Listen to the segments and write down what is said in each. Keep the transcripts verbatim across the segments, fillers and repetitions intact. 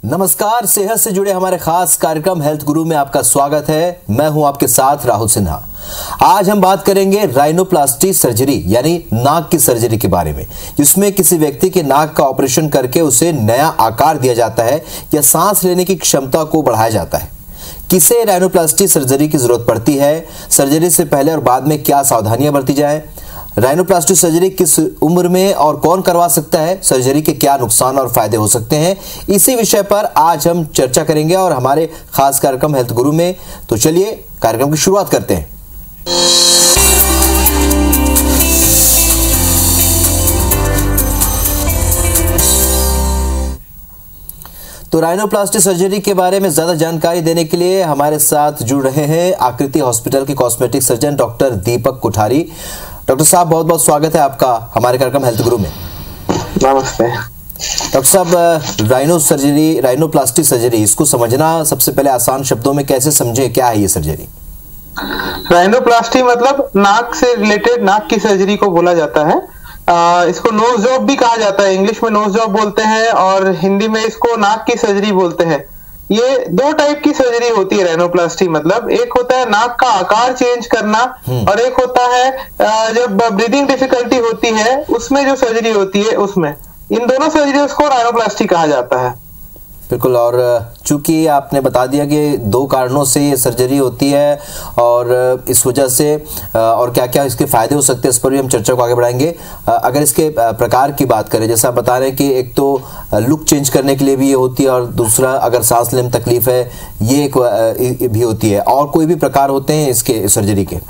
नमस्कार, सेहत से जुड़े हमारे खास कार्यक्रम हेल्थ गुरु में आपका स्वागत है। मैं हूं आपके साथ राहुल सिन्हा। आज हम बात करेंगे राइनोप्लास्टी सर्जरी यानी नाक की सर्जरी के बारे में, जिसमें किसी व्यक्ति के नाक का ऑपरेशन करके उसे नया आकार दिया जाता है या सांस लेने की क्षमता को बढ़ाया जाता है। किसे राइनोप्लास्टी सर्जरी की जरूरत पड़ती है, सर्जरी से पहले और बाद में क्या सावधानियां बरती जाए, राइनोप्लास्टी सर्जरी किस उम्र में और कौन करवा सकता है, सर्जरी के क्या नुकसान और फायदे हो सकते हैं, इसी विषय पर आज हम चर्चा करेंगे और हमारे खास कार्यक्रम हेल्थ गुरु में। तो चलिए कार्यक्रम की शुरुआत करते हैं। तो राइनोप्लास्टी सर्जरी के बारे में ज्यादा जानकारी देने के लिए हमारे साथ जुड़ रहे हैं आकृति हॉस्पिटल के cosmetic surgeon doctor Deepak Kuthari. Doctor साहब, बहुत बहुत स्वागत है आपका हमारे कार्यक्रम हेल्थ गुरु में। नमस्ते डॉक्टर साहब, राइनो सर्जरी, राइनोप्लास्टी सर्जरी, इसको समझना सबसे पहले आसान शब्दों में कैसे समझे, क्या है ये सर्जरी? राइनोप्लास्टी मतलब नाक से रिलेटेड नाक की सर्जरी को बोला जाता है। आ, इसको नोज जॉब भी कहा जाता है। इंग्लिश में नोज जॉब बोलते हैं और हिंदी में इसको नाक की सर्जरी बोलते हैं। ये दो टाइप की सर्जरी होती है राइनोप्लास्टी मतलब। एक होता है नाक का आकार चेंज करना और एक होता है जब ब्रीदिंग डिफिकल्टी होती है उसमें जो सर्जरी होती है उसमें। इन दोनों सर्जरीज को राइनोप्लास्टी कहा जाता है। बिल्कुल, और चूंकि आपने बता दिया कि दो कारणों से ये सर्जरी होती है और इस वजह से और क्या क्या इसके फायदे हो सकते हैं, इस पर भी हम चर्चा को आगे बढ़ाएंगे। अगर इसके प्रकार की बात करें, जैसा आप बता रहे हैं कि एक तो लुक चेंज करने के लिए भी ये होती है और दूसरा अगर सांस लेने में तकलीफ है ये एक भी होती है, और कोई भी प्रकार होते हैं इसके सर्जरी के?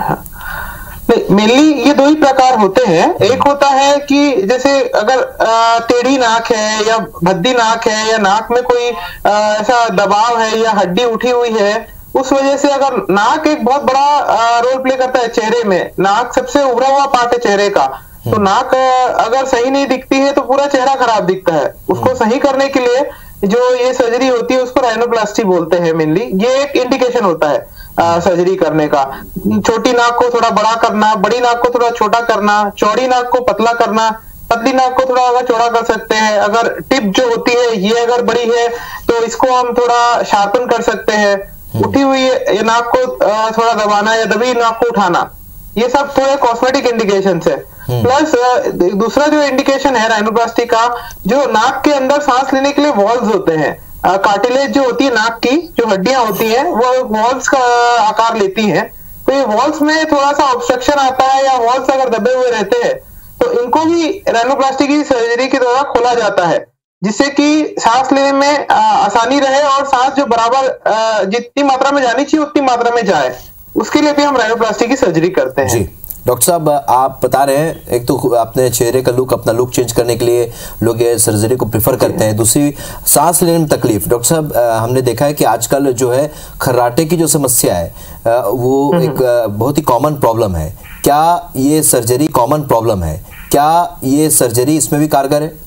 मेनली ये दो ही प्रकार होते हैं। एक होता है कि जैसे अगर टेढ़ी नाक है या भद्दी नाक है या नाक में कोई ऐसा दबाव है या हड्डी उठी हुई है, उस वजह से अगर नाक एक बहुत बड़ा रोल प्ले करता है चेहरे में। नाक सबसे उभरा हुआ पार्ट है चेहरे का, तो नाक अगर सही नहीं दिखती है तो पूरा चेहरा खराब दिखता है। उसको सही करने के लिए जो ये सर्जरी होती है उसको राइनोप्लास्टी बोलते हैं मेनली। ये एक इंडिकेशन होता है आ, सर्जरी करने का। छोटी नाक को थोड़ा बड़ा करना, बड़ी नाक को थोड़ा छोटा करना, चौड़ी नाक को पतला करना, पतली नाक को थोड़ा अगर चौड़ा कर सकते हैं। अगर टिप जो होती है ये अगर बड़ी है तो इसको हम थोड़ा शार्पन कर सकते हैं। उठी हुई ये नाक को थोड़ा दबाना या दबी नाक को उठाना, ये सब थोड़े कॉस्मेटिक इंडिकेशन है। प्लस दूसरा जो इंडिकेशन है राइनोप्लास्टी का, जो नाक के अंदर सांस लेने के लिए वॉल्व्स होते हैं, कार्टिलेज जो होती है नाक की, जो हड्डियां होती हैं वो वॉल्व्स का आकार लेती हैं। तो ये वॉल्व्स में थोड़ा सा ऑब्स्ट्रक्शन आता है या वॉल्व्स अगर दबे हुए रहते हैं तो इनको भी राइनोप्लास्टी की सर्जरी के द्वारा खोला जाता है, जिससे कि सांस लेने में आसानी रहे और सांस जो बराबर जितनी मात्रा में जानी चाहिए उतनी मात्रा में जाए। उसके लिए भी हम राइनोप्लास्टी की सर्जरी करते हैं। जी डॉक्टर साहब, आप बता रहे हैं एक तो अपने चेहरे का लुक, अपना लुक चेंज करने के लिए लोग ये सर्जरी को प्रेफर करते हैं, दूसरी सांस लेने में तकलीफ। डॉक्टर साहब, हमने देखा है कि आजकल जो है खर्राटे की जो समस्या है वो एक बहुत ही कॉमन प्रॉब्लम है। क्या ये सर्जरी कॉमन प्रॉब्लम है? क्या ये सर्जरी इसमें भी कारगर है?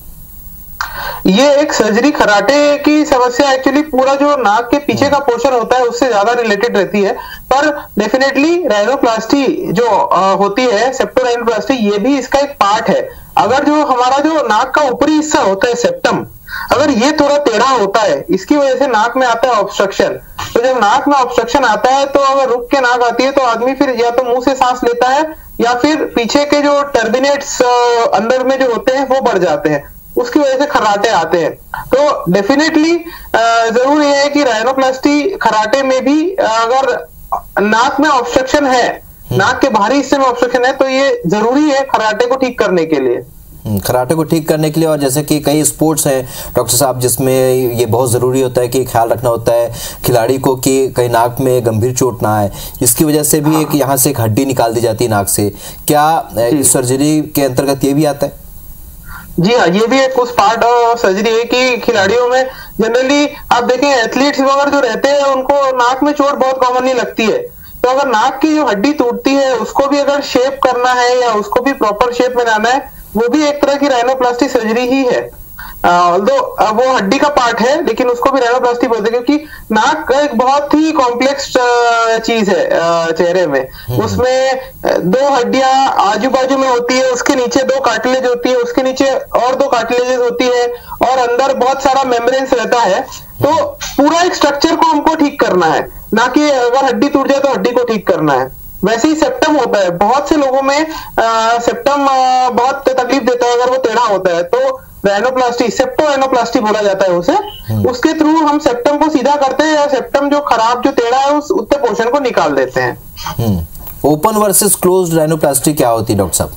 ये एक सर्जरी खर्राटे की समस्या एक्चुअली पूरा जो नाक के पीछे का पोर्शन होता है उससे ज्यादा रिलेटेड रहती है, पर डेफिनेटली राइनोप्लास्टी जो आ, होती है, सेप्टो राइनोप्लास्टी, ये भी इसका एक पार्ट है। अगर जो हमारा जो नाक का ऊपरी हिस्सा होता है सेप्टम, अगर ये थोड़ा टेढ़ा होता है, इसकी वजह से नाक में आता है ऑब्स्ट्रक्शन। तो जब नाक में ऑब्स्ट्रक्शन आता है तो अगर रुक के नाक आती है तो आदमी फिर या तो मुंह से सांस लेता है या फिर पीछे के जो टर्बिनेट्स अंदर में जो होते हैं वो बढ़ जाते हैं, उसकी वजह से खर्राटे आते हैं। तो डेफिनेटली जरूर यह है कि राइनोप्लास्टी खर्राटे में भी अगर नाक में ऑब्स्ट्रक्शन है, नाक के बाहरी हिस्से में ऑब्स्ट्रक्शन है, तो ये जरूरी है खर्राटे को ठीक करने के लिए। खर्राटे को ठीक करने के लिए, और जैसे कि कई स्पोर्ट्स हैं डॉक्टर साहब जिसमें ये बहुत ज़रूरी होता है कि ख्याल रखना होता है खिलाड़ी को कि कहीं नाक में गंभीर चोट ना आए, जिसकी वजह से भी एक यहाँ से एक हड्डी निकाल दी जाती है नाक से। क्या इस सर्जरी के अंतर्गत ये भी आता है? जी हाँ, ये भी एक उस पार्ट ऑफ सर्जरी है कि खिलाड़ियों में जनरली आप देखें एथलीट्स वगैरह जो रहते हैं उनको नाक में चोट बहुत कॉमनली लगती है। तो अगर नाक की जो हड्डी टूटती है उसको भी अगर शेप करना है या उसको भी प्रॉपर शेप में लाना है, वो भी एक तरह की राइनोप्लास्टी सर्जरी ही है। ऑल्दो वो हड्डी का पार्ट है लेकिन उसको भी राइनोप्लास्टी बोलते हैं, क्योंकि नाक एक बहुत ही कॉम्प्लेक्स चीज है चेहरे में। उसमें दो हड्डियां आजू बाजू में होती है, उसके नीचे दो कार्टिलेज होती है, उसके नीचे और दो कार्टिलेजेस होती है, और अंदर बहुत सारा मेम्ब्रेन्स रहता है। तो पूरा एक स्ट्रक्चर को हमको ठीक करना है, ना कि अगर हड्डी टूट जाए तो हड्डी को ठीक करना है। वैसे ही सेप्टम होता है, बहुत से लोगों में आ, सेप्टम आ, बहुत तकलीफ देता है अगर वो टेढ़ा होता है, तो राइनोप्लास्टी, सेप्टो राइनोप्लास्टी बोला जाता है उसे। उसके थ्रू हम सेप्टम को सीधा करते हैं, या सेप्टम जो खराब जो टेढ़ा है उस उतने पोर्शन को निकाल देते हैं। ओपन वर्सेस क्लोज्ड राइनोप्लास्टी क्या होती है डॉक्टर साहब?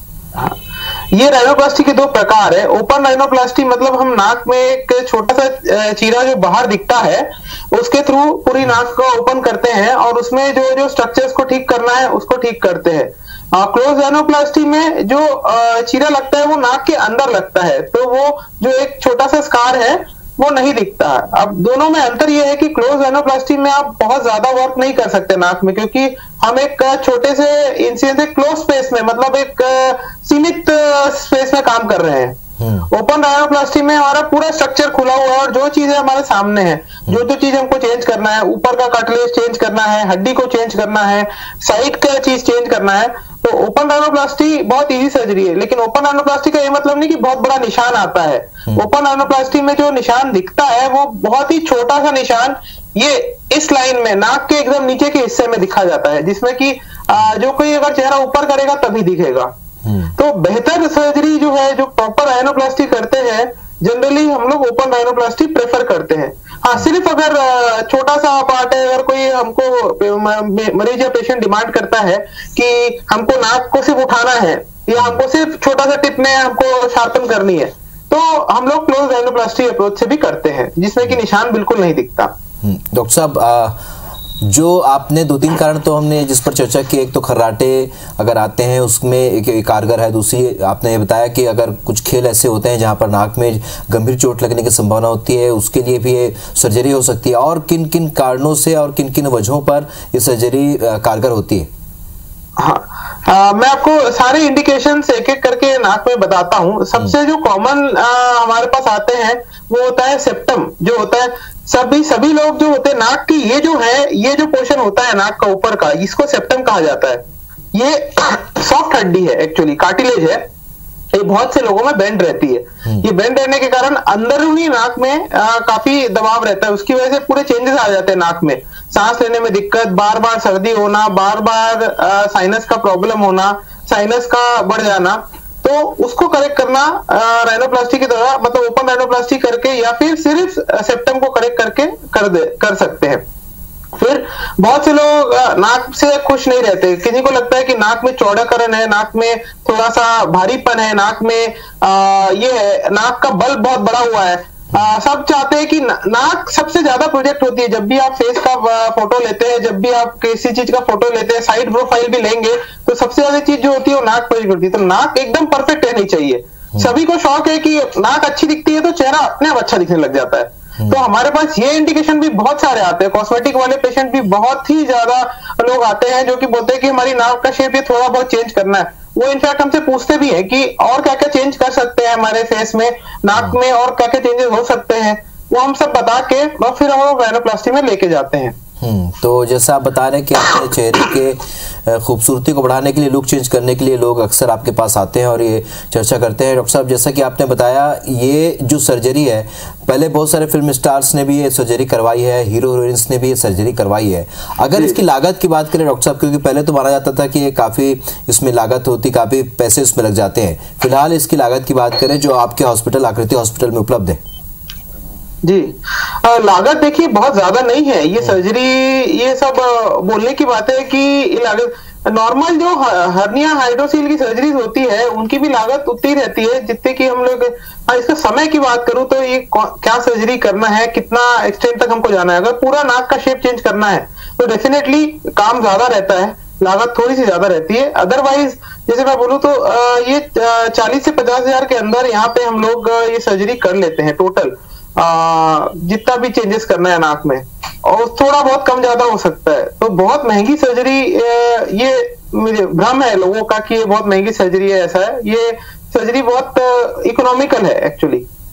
ये राइनोप्लास्टी के दो प्रकार है। ओपन राइनोप्लास्टी मतलब हम नाक में एक छोटा सा चीरा जो बाहर दिखता है उसके थ्रू पूरी नाक को ओपन करते हैं, और उसमें जो जो स्ट्रक्चर्स को ठीक करना है उसको ठीक करते हैं। क्लोज राइनोप्लास्टी में जो चीरा लगता है वो नाक के अंदर लगता है, तो वो जो एक छोटा सा स्कार है वो नहीं दिखता। अब दोनों में अंतर यह है कि क्लोज राइनोप्लास्टी में आप बहुत ज्यादा वर्क नहीं कर सकते नाक में, क्योंकि हम एक छोटे से इंसिडेंस क्लोज स्पेस में, मतलब एक सीमित स्पेस में काम कर रहे हैं। ओपन राइनोप्लास्टी में हमारा पूरा स्ट्रक्चर खुला हुआ है, और जो चीजें हमारे सामने है, जो जो चीज हमको चेंज करना है, ऊपर का कार्टिलेज चेंज करना है, हड्डी को चेंज करना है, साइड का चीज चेंज करना है, तो ओपन राइनोप्लास्टी बहुत इजी सर्जरी है। लेकिन ओपन राइनोप्लास्टी का ये मतलब नहीं कि बहुत बड़ा निशान आता है। ओपन राइनोप्लास्टी में जो निशान दिखता है वो बहुत ही छोटा सा निशान, ये इस लाइन में नाक के एकदम नीचे के हिस्से में दिखा जाता है, जिसमें कि जो कोई अगर चेहरा ऊपर करेगा तभी दिखेगा। तो बेहतर सर्जरी जो है, जो प्रॉपर राइनोप्लास्टी करते हैं, जनरली हम लोग ओपन राइनोप्लास्टी प्रेफर करते हैं। हाँ, सिर्फ अगर छोटा सा पार्ट है, अगर कोई हमको मरीज या पेशेंट डिमांड करता है कि हमको नाक को सिर्फ उठाना है, या हमको सिर्फ छोटा सा टिप में हमको शार्पन करनी है, तो हम लोग क्लोज राइनोप्लास्टी अप्रोच से भी करते हैं, जिसमें कि निशान बिल्कुल नहीं दिखता। डॉक्टर साहब, जो आपने दो तीन कारण तो हमने जिस पर चर्चा की, एक तो खर्राटे अगर आते हैं उसमें एक कारगर है, दूसरी आपने बताया कि अगर कुछ खेल ऐसे होते हैं जहां पर नाक में गंभीर चोट लगने की संभावना होती है, उसके लिए भी ये सर्जरी हो सकती है, और किन किन कारणों से और किन किन वजहों पर ये सर्जरी कारगर होती है? हाँ, आ, मैं आपको सारे इंडिकेशंस एक एक करके नाक में बताता हूँ। सबसे जो कॉमन हमारे पास आते हैं वो होता है सेप्टम, जो होता है सभी सभी लोग जो होते हैं नाक की, ये जो है, ये जो पोर्शन होता है नाक का ऊपर का, इसको सेप्टम कहा जाता है। ये सॉफ्ट हड्डी है, एक्चुअली कार्टिलेज है, ये बहुत से लोगों में बेंड रहती है। ये बेंड रहने के कारण अंदरूनी नाक में आ, काफी दबाव रहता है, उसकी वजह से पूरे चेंजेस आ जाते हैं नाक में। सांस लेने में दिक्कत, बार बार सर्दी होना, बार बार साइनस का प्रॉब्लम होना, साइनस का बढ़ जाना, तो उसको करेक्ट करना राइनोप्लास्टी की तरह, मतलब ओपन राइनोप्लास्टी करके या फिर सिर्फ सेप्टम को करेक्ट करके कर दे कर सकते हैं। फिर बहुत से लोग नाक से खुश नहीं रहते, किसी को लगता है कि नाक में चौड़ाकरण है, नाक में थोड़ा सा भारीपन है, नाक में आ, ये है, नाक का बल्ब बहुत बड़ा हुआ है। आ, सब चाहते हैं कि ना, नाक सबसे ज्यादा प्रोजेक्ट होती है। जब भी आप फेस का फोटो लेते हैं, जब भी आप किसी चीज का फोटो लेते हैं, साइड प्रोफाइल भी लेंगे, तो सबसे ज्यादा चीज जो होती है वो नाक प्रोजेक्ट होती है। तो नाक एकदम परफेक्ट रहनी चाहिए। सभी को शौक है कि नाक अच्छी दिखती है तो चेहरा अपने आप अच्छा दिखने लग जाता है। तो हमारे पास ये इंडिकेशन भी बहुत सारे आते हैं। कॉस्मेटिक वाले पेशेंट भी बहुत ही ज्यादा लोग आते हैं जो कि बोलते हैं कि हमारी नाक का शेप ये थोड़ा बहुत चेंज करना है। वो इनफैक्ट हमसे पूछते भी हैं कि और क्या क्या चेंज कर सकते हैं हमारे फेस में, नाक में और क्या क्या चेंजेस हो सकते हैं, वो हम सब बता के और फिर हम लोग राइनोप्लास्टी में लेके जाते हैं। हम्म तो जैसा आप बता रहे हैं कि अपने चेहरे के खूबसूरती को बढ़ाने के लिए, लुक चेंज करने के लिए लोग अक्सर आपके पास आते हैं और ये चर्चा करते हैं। डॉक्टर साहब, जैसा कि आपने बताया, ये जो सर्जरी है, पहले बहुत सारे फिल्म स्टार्स ने भी ये सर्जरी करवाई है, हीरो हीरोइंस ने भी ये सर्जरी करवाई है। अगर इसकी लागत की बात करें डॉक्टर साहब, क्योंकि पहले तो माना जाता था कि ये काफ़ी इसमें लागत होती, काफ़ी पैसे इसमें लग जाते हैं, फिलहाल इसकी लागत की बात करें जो आपके हॉस्पिटल, आकृति हॉस्पिटल में उपलब्ध है। जी, आ, लागत देखिए बहुत ज्यादा नहीं है। ये सर्जरी, ये सब बोलने की बात है कि लागत नॉर्मल जो हर्निया हाइड्रोसील की सर्जरीज होती है उनकी भी लागत उतनी रहती है जितने की हम लोग। इसका समय की बात करूं तो ये क्या सर्जरी करना है, कितना एक्सटेंट तक हमको जाना है, अगर पूरा नाक का शेप चेंज करना है तो डेफिनेटली काम ज्यादा रहता है, लागत थोड़ी सी ज्यादा रहती है। अदरवाइज जैसे मैं बोलूं तो ये चालीस से पचास हजार के अंदर यहाँ पे हम लोग ये सर्जरी कर लेते हैं टोटल, आ, जितना भी चेंजेस करना है नाक में, और थोड़ा बहुत कम ज्यादा हो सकता है। तो बहुत महंगी सर्जरी, ये भ्रम है लोगों का कि ये बहुत महंगी सर्जरी है, ऐसा है। ये सर्जरी बहुत इकोनॉमिकल है एक्चुअली।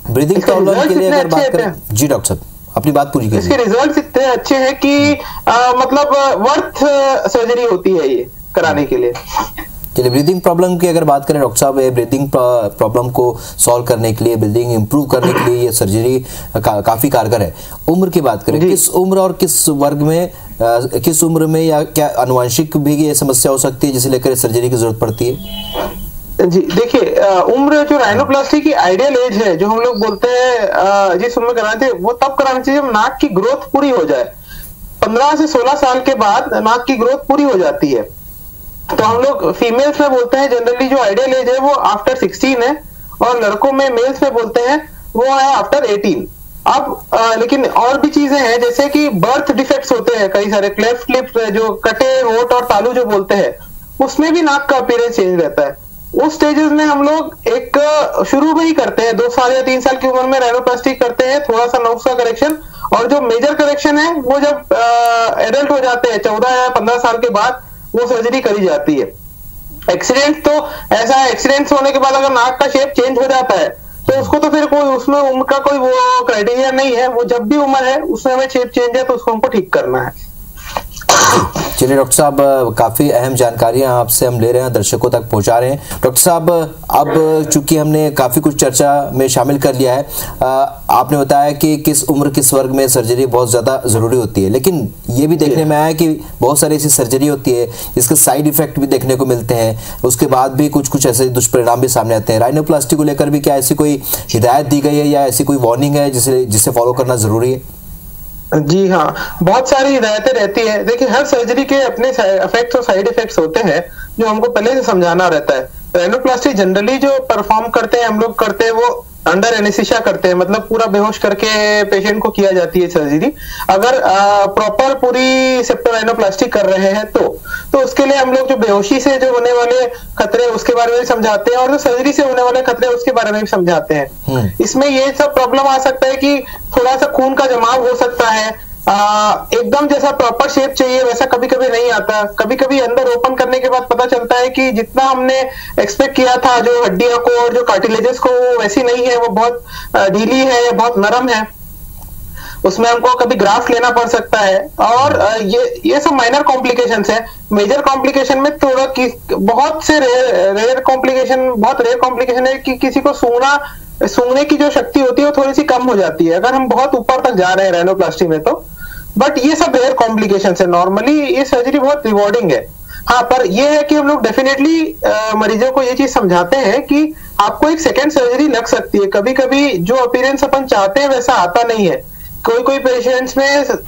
ब्रीदिंग प्रॉब्लम के लिए अगर बात करें, जी डॉक्टर साहब अपनी बात पूरी करिए। इसके रिजल्ट इतने अच्छे हैं कि आ, मतलब वर्थ सर्जरी होती है ये कराने के लिए। चलिए, ब्रीदिंग प्रॉब्लम की अगर बात करें डॉक्टर साहब, ये ब्रीदिंग प्रॉब्लम को सॉल्व करने के लिए, ब्रीदिंग इंप्रूव करने के लिए ये सर्जरी का, काफी कारगर है। उम्र की बात करें, किस उम्र और किस वर्ग में, आ, किस उम्र में या क्या अनुवांशिक भी ये समस्या हो सकती है जिसे लेकर सर्जरी की जरूरत पड़ती है? जी देखिए, उम्र जो राइनोप्लास्टी की आइडियल एज है, जो हम लोग बोलते हैं जिस उम्र में कराना चाहिए, वो तब कराना चाहिए जब नाक की ग्रोथ पूरी हो जाए। पंद्रह से सोलह साल के बाद नाक की ग्रोथ पूरी हो जाती है। तो हम लोग फीमेल्स में बोलते हैं जनरली जो आइडियल एज है वो आफ्टर सिक्सटीन है, और लड़कों में मेल्स में बोलते हैं वो है आफ्टर एटीन। अब आ, लेकिन और भी चीजें हैं, जैसे कि बर्थ डिफेक्ट्स होते हैं कई सारे, क्लेफ्ट लिप जो कटे होठ और तालू जो बोलते हैं, उसमें भी नाक का अपीयरेंस चेंज रहता है। उस स्टेजेस में हम लोग एक शुरू में ही करते हैं, दो साल या तीन साल की उम्र में राइनोप्लास्टी करते हैं, थोड़ा सा नोज का करेक्शन, और जो मेजर करेक्शन है वो जब एडल्ट हो जाते हैं चौदह या पंद्रह साल के बाद वो सर्जरी करी जाती है। एक्सीडेंट तो ऐसा है, एक्सीडेंट्स होने के बाद अगर नाक का शेप चेंज हो जाता है तो उसको तो फिर कोई उसमें उम्र का कोई वो क्राइटेरिया नहीं है, वो जब भी उम्र है उसमें हमें शेप चेंज है तो उसको हमको ठीक करना है। चलिए डॉक्टर साहब, काफी अहम जानकारियां आपसे हम ले रहे हैं, दर्शकों तक पहुंचा रहे हैं। डॉक्टर साहब, अब चूंकि हमने काफी कुछ चर्चा में शामिल कर लिया है, आपने बताया कि किस उम्र किस वर्ग में सर्जरी बहुत ज्यादा जरूरी होती है, लेकिन ये भी देखने में आया कि बहुत सारी ऐसी सर्जरी होती है जिसके साइड इफेक्ट भी देखने को मिलते हैं, उसके बाद भी कुछ कुछ ऐसे दुष्परिणाम भी सामने आते हैं। राइनोप्लास्टी को लेकर भी क्या ऐसी कोई हिदायत दी गई है या ऐसी कोई वार्निंग है जिसे जिसे फॉलो करना जरूरी है? जी हाँ, बहुत सारी हिदायतें रहती है। देखिए, हर सर्जरी के अपने इफेक्ट्स और साइड इफेक्ट्स होते हैं जो हमको पहले से समझाना रहता है। राइनोप्लास्टी जनरली जो परफॉर्म करते हैं हम लोग करते हैं वो अंडर एनेस्थीसिया करते हैं, मतलब पूरा बेहोश करके पेशेंट को किया जाती है सर्जरी। अगर प्रॉपर पूरी सेप्टोराइनोप्लास्टी कर रहे हैं तो तो उसके लिए हम लोग जो बेहोशी से जो होने वाले खतरे उसके बारे में भी समझाते हैं, और जो सर्जरी से होने वाले खतरे उसके बारे में भी समझाते हैं। इसमें ये सब प्रॉब्लम आ सकता है कि थोड़ा सा खून का जमाव हो सकता है, आ, एकदम जैसा प्रॉपर शेप चाहिए वैसा कभी कभी नहीं आता। कभी कभी अंदर ओपन करने के बाद पता चलता है कि जितना हमने एक्सपेक्ट किया था जो हड्डियों को और जो कार्टिलेजेस को वो वैसी नहीं है, वो बहुत ढीली है या बहुत नरम है, उसमें हमको कभी ग्राफ्ट लेना पड़ सकता है। और ये ये सब माइनर कॉम्प्लिकेशंस है। मेजर कॉम्प्लिकेशन में थोड़ा कि बहुत से रेयर रेयर कॉम्प्लिकेशन बहुत रेयर कॉम्प्लिकेशन है कि किसी को सूंघना सूंघने की जो शक्ति होती है वो थोड़ी सी कम हो जाती है अगर हम बहुत ऊपर तक जा रहे हैं राइनोप्लास्टी में तो। बट ये सब रेयर कॉम्प्लिकेशन है। नॉर्मली ये सर्जरी बहुत रिवॉर्डिंग है। हाँ, पर ये है कि हम लोग डेफिनेटली मरीजों को ये चीज समझाते हैं कि आपको एक सेकेंड सर्जरी लग सकती है। कभी कभी जो अपीयरेंस अपन चाहते हैं वैसा आता नहीं है। कोई कोई पेशेंट्स में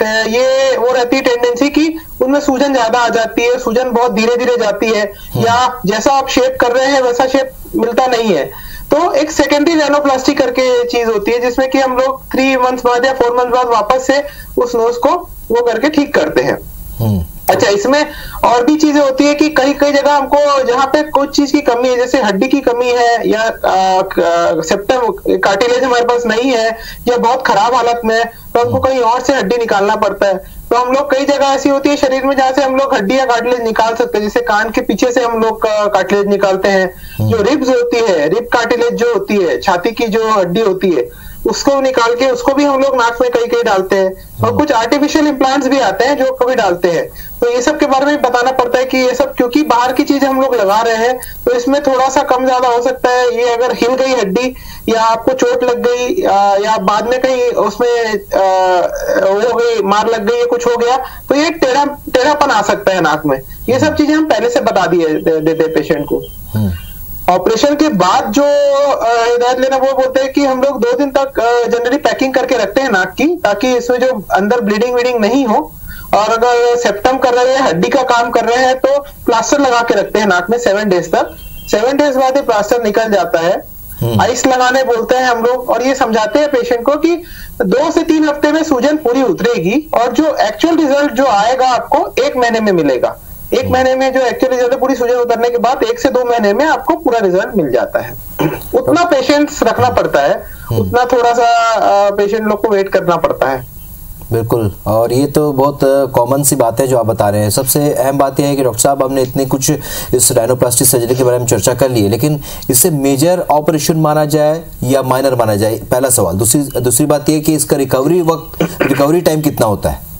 ये वो रहती है टेंडेंसी कि उनमें सूजन ज्यादा आ जाती है, सूजन बहुत धीरे धीरे जाती है, या जैसा आप शेप कर रहे हैं वैसा शेप मिलता नहीं है। तो एक सेकेंडरी राइनोप्लास्टी करके चीज होती है जिसमें कि हम लोग थ्री मंथ्स बाद या फोर मंथ बाद वापस से उस नोज को वो करके ठीक करते हैं। अच्छा, इसमें और भी चीजें होती है कि कई कई जगह हमको जहाँ पे कुछ चीज की कमी है, जैसे हड्डी की कमी है या सेप्टम कार्टिलेज हमारे पास नहीं है या बहुत खराब हालत में है, तो हमको कहीं और से हड्डी निकालना पड़ता है। तो हम लोग कई जगह ऐसी होती है शरीर में जहाँ से हम लोग हड्डी या कार्टिलेज निकाल सकते हैं। जैसे कान के पीछे से हम लोग कार्टिलेज निकालते हैं। जो रिब्स होती है, रिब कार्टिलेज जो होती है, छाती की जो हड्डी होती है, उसको निकाल के उसको भी हम लोग नाक में कई कई डालते हैं। और कुछ आर्टिफिशियल इम्प्लांट्स भी आते हैं जो कभी डालते हैं। तो ये सब के बारे में बताना पड़ता है कि ये सब क्योंकि बाहर की चीज हम लोग लगा रहे हैं तो इसमें थोड़ा सा कम ज्यादा हो सकता है। ये अगर हिल गई हड्डी या आपको चोट लग गई या बाद में कहीं उसमें हो गई, मार लग गई या कुछ हो गया, तो ये टेढ़ा टेढ़ापन आ सकता है नाक में। ये सब चीजें हम पहले से बता दिए देते पेशेंट को। ऑपरेशन के बाद जो हिदायत लेना वो बोलते हैं कि हम लोग दो दिन तक जनरली पैकिंग करके रखते हैं नाक की, ताकि इसमें जो अंदर ब्लीडिंग वीडिंग नहीं हो। और अगर सेप्टम कर रहे हैं, हड्डी का काम कर रहे हैं, तो प्लास्टर लगा के रखते हैं नाक में सेवन डेज तक। सेवन डेज बाद ये प्लास्टर निकल जाता है। आइस लगाने बोलते हैं हम लोग, और ये समझाते हैं पेशेंट को कि दो से तीन हफ्ते में सूजन पूरी उतरेगी और जो एक्चुअल रिजल्ट जो आएगा आपको एक महीने में मिलेगा। एक महीने में जो एक्चुअल रिजल्ट है पूरी सूजन उतरने के बाद एक से दो महीने में आपको पूरा रिजल्ट मिल जाता है। उतना पेशेंट्स रखना पड़ता है, उतना थोड़ा सा पेशेंट लोग को वेट करना पड़ता है। बिल्कुल, और ये तो बहुत कॉमन सी बात है जो आप बता रहे हैं। सबसे अहम बात यह है कि डॉक्टर साहब हमने इतने कुछ इस राइनोप्लास्टी सर्जरी के बारे में चर्चा कर ली है, लेकिन इसे मेजर ऑपरेशन माना जाए या माइनर माना जाए, पहला सवाल। दूसरी दूसरी बात यह कि इसका रिकवरी वक्त रिकवरी टाइम कितना होता है?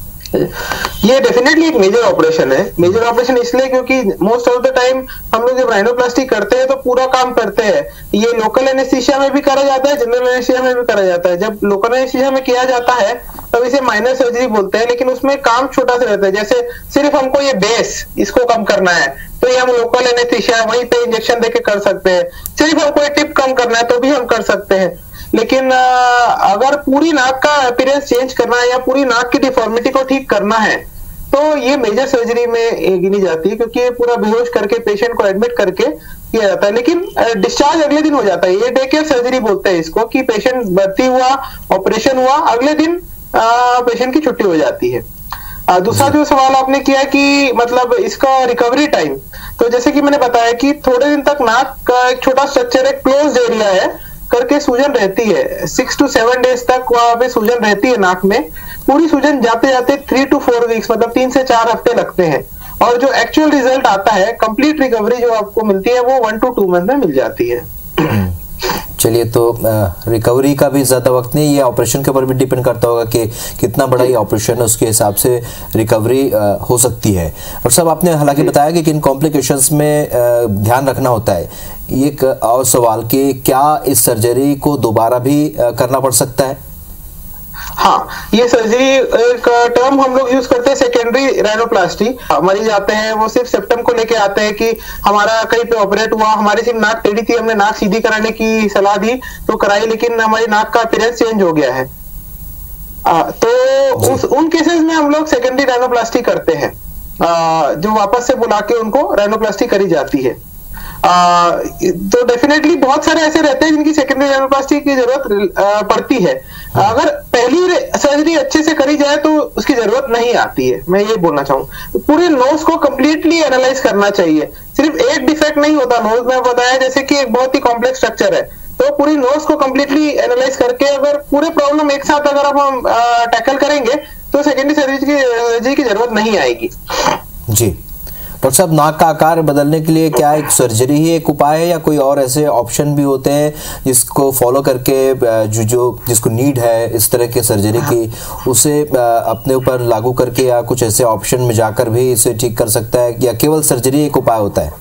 ये डेफिनेटली एक मेजर ऑपरेशन है। मेजर ऑपरेशन इसलिए क्योंकि मोस्ट ऑफ द टाइम हम लोग जब राइनोप्लास्टी करते हैं तो पूरा काम करते हैं। ये लोकल एनेस्थीसिया में भी करा जाता है, जनरल एनेस्थीसिया में भी करा जाता है। जब लोकल एनेस्थीसिया में किया जाता है तब इसे माइनर सर्जरी बोलते हैं, लेकिन उसमें काम छोटा सा रहता है। जैसे सिर्फ हमको ये बेस इसको कम करना है तो ये हम लोकल एनेस्थीसिया वहीं पे इंजेक्शन देके कर सकते हैं। सिर्फ हमको ये टिप कम करना है तो भी हम कर सकते हैं। लेकिन अगर पूरी नाक का अपीयरेंस चेंज करना है या पूरी नाक की डिफॉर्मिटी को ठीक करना है तो ये मेजर सर्जरी में गिनी जाती है, क्योंकि ये पूरा बेहोश करके पेशेंट को एडमिट करके किया जाता है। लेकिन डिस्चार्ज अगले दिन हो जाता है। ये डे केयर सर्जरी बोलते हैं इसको, कि पेशेंट भर्ती हुआ, ऑपरेशन हुआ, अगले दिन पेशेंट की छुट्टी हो जाती है। दूसरा जो सवाल आपने किया कि मतलब इसका रिकवरी टाइम, तो जैसे कि मैंने बताया कि थोड़े दिन तक नाक का एक छोटा स्ट्रक्चर एक क्लोज एरिया है करके सूजन रहती है। सिक्स टू सेवन डेज तक वहां पे सूजन रहती है नाक में। पूरी सूजन जाते जाते थ्री टू फोर वीक्स मतलब तीन से चार हफ्ते लगते हैं, और जो एक्चुअल रिजल्ट आता है, कंप्लीट रिकवरी जो आपको मिलती है, वो वन टू टू मंथ में मिल जाती है। चलिए, तो रिकवरी का भी ज़्यादा वक्त नहीं, ये ऑपरेशन के ऊपर भी डिपेंड करता होगा कि कितना बड़ा ये ऑपरेशन है, उसके हिसाब से रिकवरी हो सकती है। और सब आपने हालांकि बताया कि किन कॉम्प्लिकेशंस में ध्यान रखना होता है। एक और सवाल कि क्या इस सर्जरी को दोबारा भी करना पड़ सकता है? हाँ, ये सर्जरी एक टर्म हम लोग यूज करते हैं, सेकेंडरी राइनोप्लास्टी। मरीज आते हैं, वो सिर्फ सिम्पटम को लेके आते हैं कि हमारा कहीं पे ऑपरेट हुआ, हमारी सिर्फ नाक टेढ़ी थी, हमने नाक सीधी कराने की सलाह दी तो कराई, लेकिन हमारी नाक का अपीयरेंस चेंज हो गया है। आ, तो उस उन केसेस में हम लोग सेकेंडरी राइनोप्लास्टी करते हैं, आ, जो वापस से बुला के उनको राइनोप्लास्टी करी जाती है। आ, तो डेफिनेटली बहुत सारे ऐसे रहते हैं जिनकी सेकेंडरी राइनोप्लास्टी की जरूरत पड़ती है। अगर पहली सर्जरी अच्छे से करी जाए तो उसकी जरूरत नहीं आती है, मैं ये बोलना चाहूँ। पूरे नोज को कंप्लीटली एनालाइज करना चाहिए। सिर्फ एक डिफेक्ट नहीं होता नोज में, बताया जैसे कि एक बहुत ही कॉम्प्लेक्स स्ट्रक्चर है, तो पूरी नोज को कंप्लीटली एनालाइज करके अगर पूरे प्रॉब्लम एक साथ अगर हम टैकल करेंगे तो सेकेंडरी सर्जरी की सर्जरी की जरूरत नहीं आएगी। जी डॉक्टर साहब, नाक का आकार बदलने के लिए क्या एक सर्जरी ही एक उपाय है या कोई और ऐसे ऑप्शन भी होते हैं जिसको फॉलो करके जो जो जिसको नीड है इस तरह के सर्जरी की, उसे अपने ऊपर लागू करके या कुछ ऐसे ऑप्शन में जाकर भी इसे ठीक कर सकता है, या केवल सर्जरी एक उपाय होता है?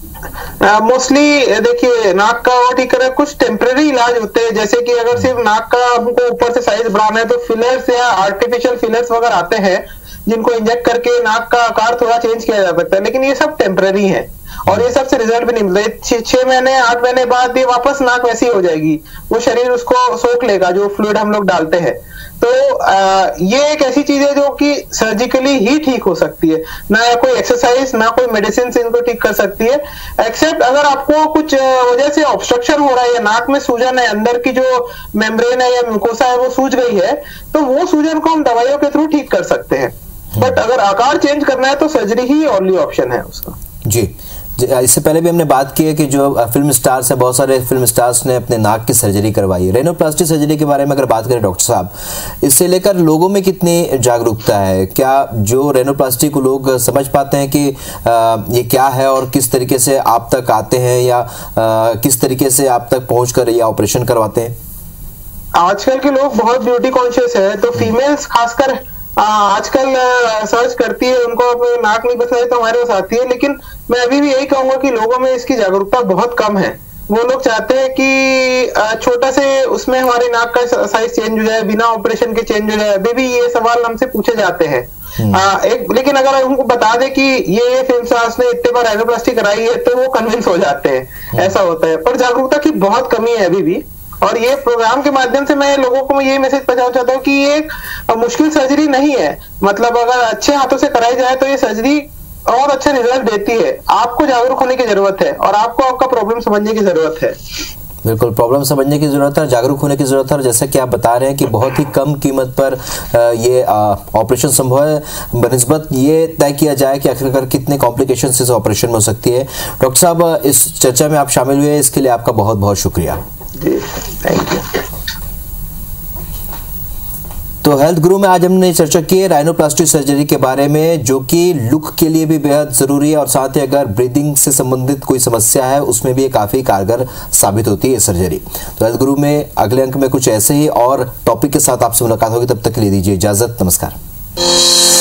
मोस्टली uh, देखिए, नाक का और ठीक करना कुछ टेम्परेरी इलाज होते हैं। जैसे कि अगर सिर्फ नाक का हमको ऊपर से साइज बढ़ाना है तो फिलर्स या आर्टिफिशियल फिलर्स वगैरह आते हैं जिनको इंजेक्ट करके नाक का आकार थोड़ा चेंज किया जा सकता है, लेकिन ये सब टेम्परेरी है और ये सबसे रिजल्ट भी नहीं मिलता। छह महीने आठ महीने बाद ये वापस नाक वैसी हो जाएगी, वो शरीर उसको सोख लेगा जो फ्लूइड हम लोग डालते हैं। तो आ, ये एक ऐसी चीज है जो कि सर्जिकली ही ठीक हो सकती है, ना कोई एक्सरसाइज ना कोई मेडिसिन से इनको ठीक कर सकती है। एक्सेप्ट अगर आपको कुछ वजह से ऑब्स्ट्रक्शन हो रहा है या नाक में सूजन है, अंदर की जो मेम्ब्रेन है या म्यूकोसा है वो सूज गई है, तो वो सूजन को हम दवाइयों के थ्रू ठीक कर सकते हैं। बट अगर आकार चेंज करना है तो सर्जरी ही ओनली ऑप्शन है उसका। जी, इससे पहले भी हमने बात की है कि जो फिल्म स्टार्स है, बहुत सारे फिल्म स्टार्स ने अपने नाक की सर्जरी करवाई है। रेनोप्लास्टी सर्जरी के बारे में अगर बात करें डॉक्टर साहब, इससे लेकर लोगों में कितनी जागरूकता है? क्या जो रेनोप्लास्टी को लोग समझ पाते हैं कि आ, ये क्या है और किस तरीके से आप तक आते हैं, या आ, किस तरीके से आप तक पहुँच कर ये ऑपरेशन करवाते हैं? आजकल के लोग बहुत ब्यूटी कॉन्शियस है, तो फीमेल्स खासकर आजकल सर्च करती है, उनको नाक नहीं पसंद है तो हमारे पास आती है। लेकिन मैं अभी भी यही कहूंगा कि लोगों में इसकी जागरूकता बहुत कम है। वो लोग चाहते हैं कि छोटा से उसमें हमारी नाक का साइज चेंज हो जाए, बिना ऑपरेशन के चेंज हो जाए। अभी भी ये सवाल हमसे पूछे जाते हैं। आ, एक लेकिन अगर उनको बता दे कि ये फिल्म स्टार्स ने इतने बार राइनोप्लास्टी कराई है तो वो कन्विंस हो जाते हैं, ऐसा होता है। पर जागरूकता की बहुत कमी है अभी भी, और ये प्रोग्राम के माध्यम से मैं लोगों को ये मैसेज पहुंचाना चाहता हूँ कि ये एक मुश्किल सर्जरी नहीं है। मतलब अगर अच्छे हाथों से कराई जाए तो ये सर्जरी और अच्छा रिजल्ट देती है। आपको जागरूक होने की जरूरत है और आपको आपका प्रॉब्लम समझने की जरूरत है। बिल्कुल, प्रॉब्लम समझने की जरूरत है, जागरूक होने की जरूरत है। और जैसा कि आप बता रहे हैं कि बहुत ही कम कीमत पर ये ऑपरेशन संभव है, बनिस्बत ये तय किया जाए कि आखिरकार कितने कॉम्प्लिकेशन इस ऑपरेशन में हो सकती है। डॉक्टर साहब, इस चर्चा में आप शामिल हुए, इसके लिए आपका बहुत बहुत शुक्रिया। जी, थैंक यू। तो हेल्थ गुरु में आज हमने चर्चा की है राइनोप्लास्टी सर्जरी के बारे में, जो कि लुक के लिए भी बेहद जरूरी है और साथ ही अगर ब्रीदिंग से संबंधित कोई समस्या है उसमें भी ये काफी कारगर साबित होती है सर्जरी। तो हेल्थ गुरु में अगले अंक में कुछ ऐसे ही और टॉपिक के साथ आपसे मुलाकात होगी, तब तक के लिए दीजिए इजाजत। नमस्कार।